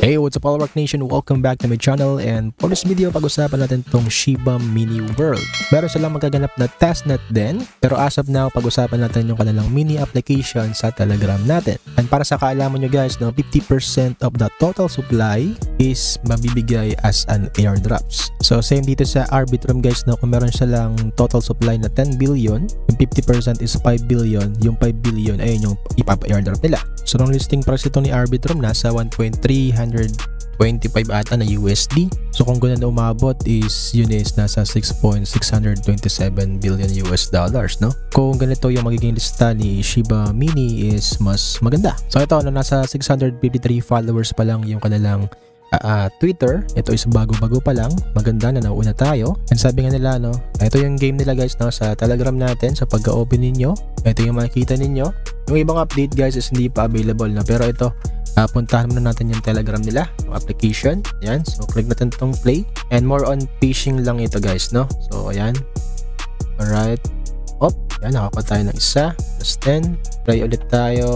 Hey, what's up all Rock Nation? Welcome back to my channel, and for this video pag-usapan natin tong Shiba Mini World. Meron silang magaganap na testnet din, pero as of now pag-usapan natin yung kanilang mini application sa Telegram natin. And para sa kaalaman nyo guys, no, 50% of the total supply is mabibigay as an airdrops. So same dito sa Arbitrum guys, no, kung meron silang total supply na 10 billion, yung 50% is 5 billion, yung 5 billion ayun yung ipapa-airdrop nila. So nung listing price ito ni Arbitrum nasa 1.325 ata na USD. So kung ganun na umabot is yun is nasa 6.627 billion US dollars, no? Kung ganito yung magiging lista ni Shiba Mini is mas maganda. So ito na nasa 653 followers pa lang yung kanilang Twitter. Ito is bago-bago pa lang. Maganda na nauna tayo. And sabi nga nila, no, ito yung game nila guys, no, sa Telegram natin. Sa pagka-open ninyo, ito yung makikita ninyo. Yung ibang update guys is hindi pa available na, pero ito puntahan muna natin yung Telegram nila, yung application. Ayan, so click natin itong play, and more on phishing lang ito guys, no. So ayan, alright, yan, nakakuha tayo ng isa plus 10. Try ulit tayo,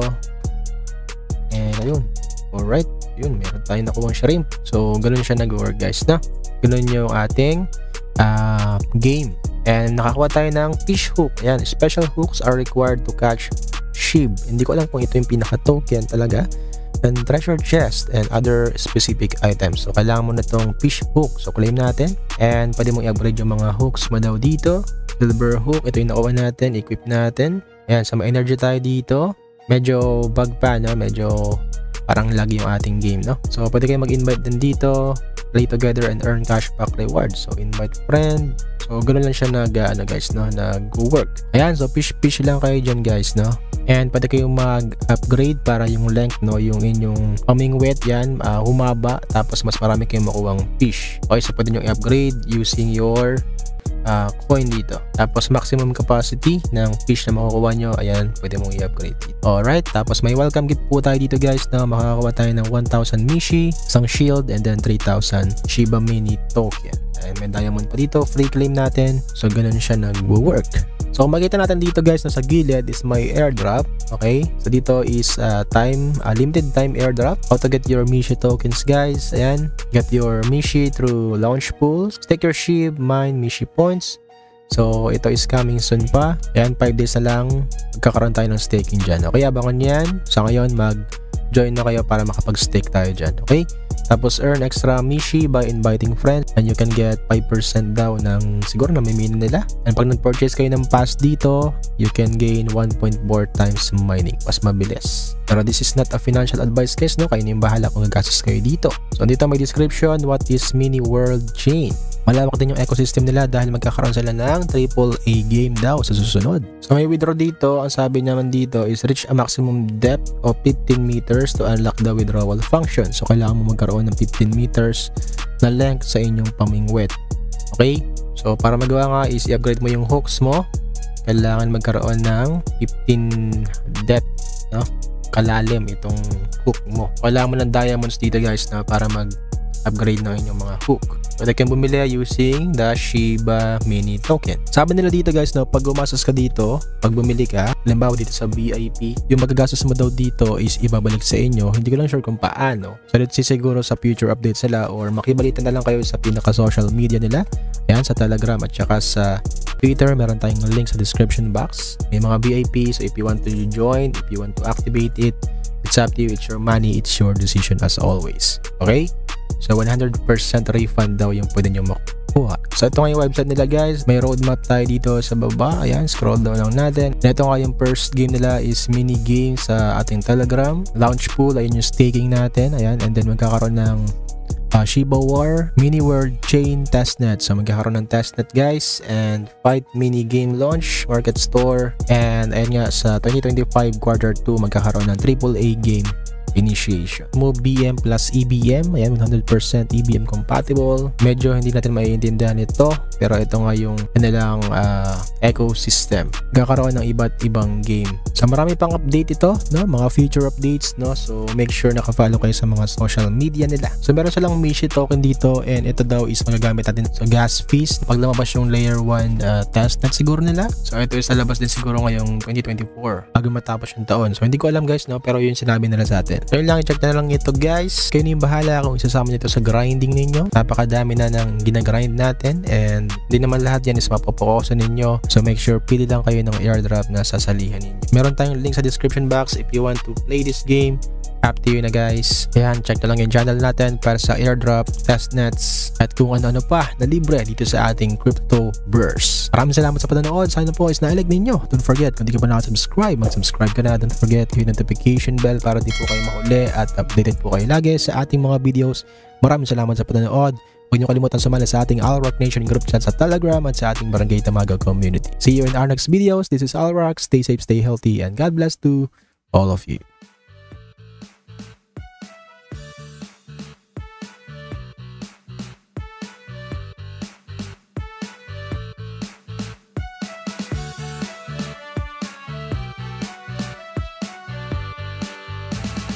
and ayun, alright, yun, meron tayo nakuha shrimp. So ganun siya nag-work guys, na ganun yung ating game. And nakakuha tayo ng fish hook. Ayan, special hooks are required to catch SHIB. Hindi ko alam kung ito yung pinaka-token talaga. And treasure chest and other specific items. So kailangan mo na itong fish hook. So claim natin, and pwede mong i-upgrade yung mga hooks mo daw dito. Silver hook, ito yung nakuha natin, equip natin. Ayan, so may energy tayo dito. Medyo bug pa, no? Medyo parang lag yung ating game, no? So pwede kayo mag-invite din dito, play together and earn cashback rewards. So invite friend. So ganoon lang siya guys, no, nag-work. Ayan, so fish lang kayo dyan guys, no. And pwede kayong mag-upgrade para yung length, no, yung inyong hummingbird yan humaba, tapos mas marami kayong makuwang fish. Okay, so pwede nyo i-upgrade using your coin dito. Tapos maximum capacity ng fish na makukuha nyo, ayan, pwede mong i-upgrade dito. Alright, tapos may welcome gift po tayo dito guys, na makakakuha tayo ng 1,000 Mishi, isang shield, and then 3,000 Shiba Mini token. And may diamond pa dito, free claim natin. So ganun siya nag-work. So makita natin dito guys, na sa gilid is my airdrop. Okay, so dito is limited time airdrop. How to get your Mishi tokens guys. Ayan, get your Mishi through launch pools, stake your SHIB, mine Mishi points. So ito is coming soon pa. Ayan, 5 days na lang magkakaroon tayo ng staking dyan. Okay, abangan yan. Sa ngayon mag-join na kayo para makapag-stake tayo dyan. Okay, tapos earn extra Mishi by inviting friends, and you can get 5% daw ng siguro na may mini nila. And pag nag-purchase kayo ng pass dito, you can gain 1.4 times mining, mas mabilis. Pero this is not a financial advice guys, no, kayo na yung bahala kung gagastos kayo dito. So dito may description, what is Mini World Chain. Malawak din yung ecosystem nila dahil magkakaroon sila ng AAA game daw sa susunod. So may withdraw dito, ang sabi naman dito is reach a maximum depth of 15 meters to unlock the withdrawal function. So kailangan mo magkaroon ng 15 meters na length sa inyong pamingwet. Okay? So para magawa nga is i-upgrade mo yung hooks mo. Kailangan magkaroon ng 15 depth, no? Kalalim itong hook mo. Kailangan mo ng diamonds dito guys, na para mag-upgrade ng inyong mga hook. Pwede kang bumili using the Shiba Mini token. Sabi nila dito guys, no, pag gumastos ka dito, pag bumili ka, halimbawa dito sa VIP, yung magagastos mo daw dito is ibabalik sa inyo. Hindi ko lang sure kung paano. So let's see siguro sa future updates nila, or makibalita na lang kayo sa pinaka social media nila. Ayan, sa Telegram at saka sa Twitter, meron tayong link sa description box. May mga VIP, so if you want to join, if you want to activate it, it's up to you, it's your money, it's your decision as always. Okay? So 100% refund daw yung pwede nyo makuha. So ito nga yung website nila guys. May roadmap tayo dito sa baba. Ayan, scroll down lang natin. Ito nga yung first game nila is mini game sa ating Telegram. Launch pool, ayun yung staking natin. Ayan, and then magkakaroon ng Shiba War Mini World Chain testnet. So magkakaroon ng testnet guys, and fight mini game launch, market store, and ayun nga sa 2025 quarter 2 magkakaroon ng AAA game initiation. Move BM plus EBM, ayan, 100% EBM compatible. Medyo hindi natin maiintindihan ito, pero ito nga yung kanilang ecosystem. Kakaroon ng iba't ibang game. So marami pang update ito, no? Mga future updates, no? So make sure naka-follow kayo sa mga social media nila. So meron silang Mishi token dito, and ito daw is magagamit natin sa gas fees pag lumabas yung layer 1 testnet siguro nila. So ito is lalabas din siguro ngayong 2024 bago matapos yung taon. So hindi ko alam guys, no? Pero yun sinabi nila sa atin. So yun lang, check na lang ito guys. Kayo na yung bahala kung isasama nito sa grinding ninyo. Napakadami na ng ginagrind natin and di naman lahat yan is mapopokusan ninyo. So make sure pili lang kayo ng airdrop na sasalihan ninyo. Meron tayong link sa description box if you want to play this game. Up to you na guys. Ayan, check na lang yung channel natin para sa airdrop, testnets, at kung ano-ano pa na libre dito sa ating crypto burst. Maraming salamat sa panonood. Sana po is nailag ninyo. Don't forget, kung di ka pa nakasubscribe, mag-subscribe ka na. Don't forget yung notification bell para di po kayo mahuli at updated po kayo lagi sa ating mga videos. Maraming salamat sa panonood. Huwag niyo kalimutan sumali sa ating Alrock Nation group chat sa Telegram at sa ating Barangay Tamaga community. See you in our next videos. This is Alrock. Stay safe, stay healthy, and God bless to all of you.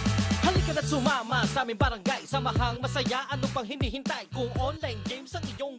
Halika na't sumama sa aming barangay. Samahang masaya, ano pang hinihintay? Kung online games ang iyong